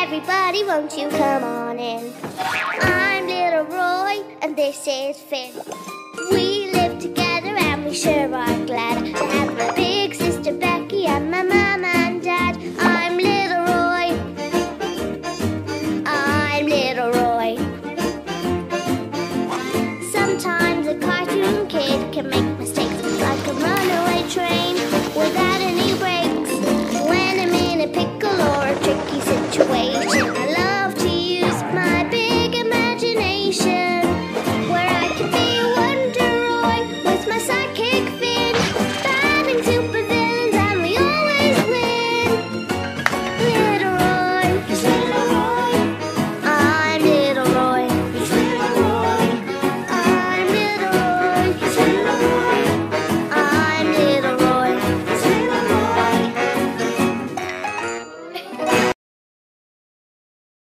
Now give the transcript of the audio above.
Everybody, won't you come on in? I'm little Roy, and this is Finn. We live together, and we sure are glad to have a big